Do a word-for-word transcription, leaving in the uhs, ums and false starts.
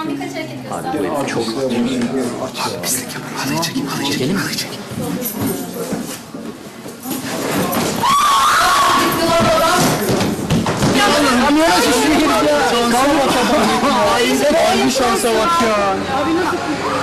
Tamam, birkaç hareket göster. Abi çok Abi pislik yapar. Halıyı çekin, halıyı çekin, halıyı çekin. Kamyona şişini girip ya. Kalma kadar. Ay, bir şansa bak ya.